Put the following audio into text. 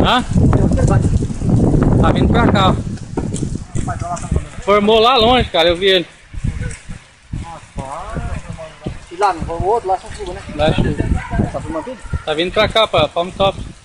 Hã? Tá vindo pra cá, ó. Formou lá longe, cara, eu vi ele. E lá, não formou outro? Lá só chuva, né? Lá é chuva. Tá filmando tudo? Tá vindo pra cá, pra Palm Top.